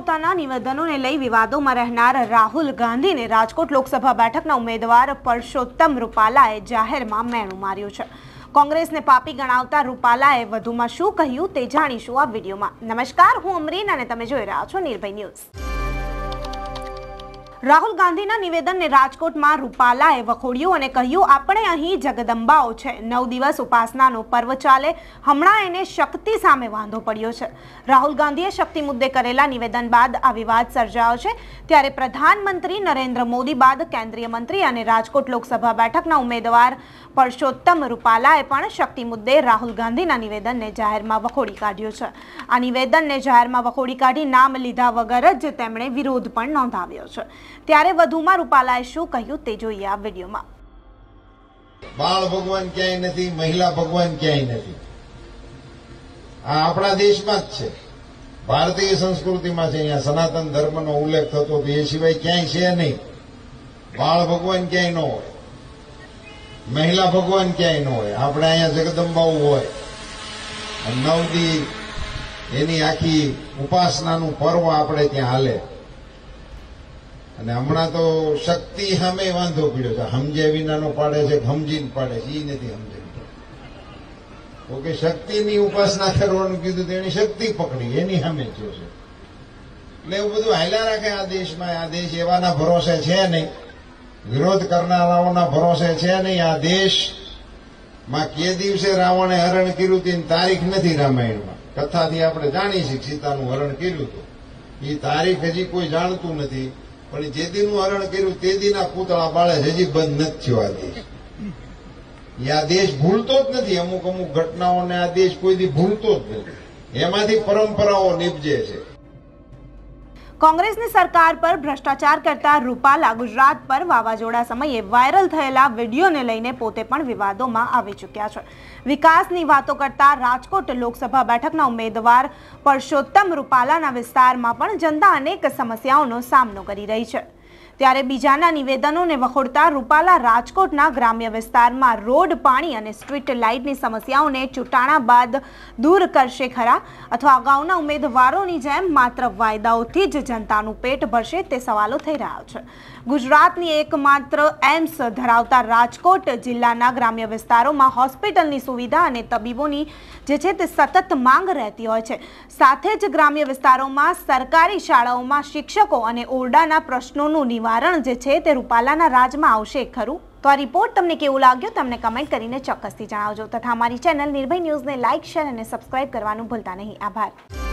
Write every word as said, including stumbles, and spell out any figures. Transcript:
પોતાના નિવેદનોને લઈ વિવાદોમાં રહેનાર રાહુલ ગાંધીને રાજકોટ લોકસભા બેઠકના ઉમેદવાર પરસોત્તમ રૂપાલાએ જાહેરમાં મેણું માર્યું છે। કોંગ્રેસને પાપી ગણાવતા રૂપાલાએ વધુમાં શું કહ્યું તે જાણીશું આ વિડીયોમાં। નમસ્કાર, હું અમરીન અને તમે જોઈ રહ્યા છો નિર્ભય ન્યૂઝ। રાહુલ ગાંધીના નિવેદનને રાજકોટમાં રૂપાલાએ વખોડ્યું અને કહ્યું, આપણે અહીં જગદંબાઓ છે, નવ દિવસ ઉપાસનાનો પર્વ ચાલે, હમણાં એને શક્તિ સામે વાંધો પડ્યો છે। રાહુલ ગાંધીએ શક્તિ મુદ્દે કરેલા નિવેદન બાદ આ વિવાદ સર્જાયો છે। ત્યારે પ્રધાનમંત્રી નરેન્દ્ર મોદી બાદ કેન્દ્રીય મંત્રી અને રાજકોટ લોકસભા બેઠકના ઉમેદવાર પરસોત્તમ રૂપાલાએ પણ શક્તિ મુદ્દે રાહુલ ગાંધીના નિવેદનને જાહેરમાં વખોડી કાઢ્યું છે। આ નિવેદનને જાહેરમાં વખોડી કાઢી નામ લીધા વગર જ તેમણે વિરોધ પણ નોંધાવ્યો છે। ત્યારે વધુમાં રૂપાલાએ શું કહ્યું તે જોઈએ આ વિડીયોમાં। બાળ ભગવાન ક્યાંય નથી, મહિલા ભગવાન ક્યાંય નથી। આ આપણા દેશમાં જ છે, ભારતીય સંસ્કૃતિમાં છે। અહીંયા સનાતન ધર્મનો ઉલ્લેખ થતો એ સિવાય ક્યાંય છે નહીં। બાળ ભગવાન ક્યાંય ન હોય, મહિલા ભગવાન ક્યાંય ન હોય, આપણે અહીંયા જગદંબાઓ હોય। નવદી એની આખી ઉપાસનાનું પર્વ આપણે ત્યાં હાલે। અને હમણાં તો શક્તિ સામે વાંધો પડ્યો છે, સમજે વિનાનો પાડે છે, સમજીને પાડે છે, એ નથી સમજે। તો કે શક્તિની ઉપાસના કરવાનું કીધું તો એની શક્તિ પકડી, એની સામે જો છે। એટલે એવું બધું હાલ્યા રાખે આ દેશમાં। આ દેશ એવાના ભરોસે છે નહીં, વિરોધ કરનારાઓના ભરોસે છે નહીં। આ દેશમાં કે દિવસે રાવણે હરણ કર્યું તેની તારીખ નથી રામાયણમાં, કથાથી આપણે જાણી છીએ સીતાનું હરણ કર્યું હતું, એ તારીખ હજી કોઈ જાણતું નથી। પણ જે દીનું હરણ કર્યું તે દીના પૂતળા બાળે હજી બંધ નથી થયો આ દેશ। આ દેશ ભૂલતો જ નથી, અમુક અમુક ઘટનાઓને આ દેશ કોઈ દી ભૂલતો જ નથી, એમાંથી પરંપરાઓ નિપજે છે। કોંગ્રેસની સરકાર પર ભ્રષ્ટાચાર કરતા રૂપાલા ગુજરાત પર વાવાઝોડા સમયે વાયરલ થયેલા વિડીયોને લઈને પોતે પણ વિવાદોમાં આવી ચૂક્યા છે। વિકાસની વાતો કરતા રાજકોટ લોકસભા બેઠકના ઉમેદવાર પરસોત્તમ રૂપાલાના વિસ્તારમાં પણ જનતા અનેક સમસ્યાઓનો સામનો કરી રહી છે। ત્યારે બીજાના નિવેદનોને વખોડતા રૂપાલા રાજકોટના ગ્રામ્ય વિસ્તારમાં રોડ, પાણી અને સ્ટ્રીટ લાઇટની સમસ્યાઓને ચૂંટાણા બાદ દૂર કરશે ખરા, અથવા અગાઉના ઉમેદવારોની જેમ માત્ર વાયદાઓથી જ જનતાનું પેટ ભરશે તે સવાલો થઈ રહ્યા છે। ગુજરાતની એકમાત્ર એમ્સ ધરાવતા રાજકોટ જિલ્લાના ગ્રામ્ય વિસ્તારોમાં હોસ્પિટલની સુવિધા અને તબીબોની જે છે તે સતત માંગ રહેતી હોય છે। સાથે જ ગ્રામ્ય વિસ્તારોમાં સરકારી શાળાઓમાં શિક્ષકો અને ઓરડાના પ્રશ્નોનું નિવારણ જે છે તે રૂપાલાના રાજમાં આવશે ખરું? તો આ રિપોર્ટ તમને કેવું લાગ્યો તમને કમેન્ટ કરીને ચોક્કસથી જણાવજો, તથા અમારી ચેનલ નિર્ભય ન્યૂઝને લાઇક, શેર અને સબસ્ક્રાઇબ કરવાનું ભૂલતા નહીં। આભાર।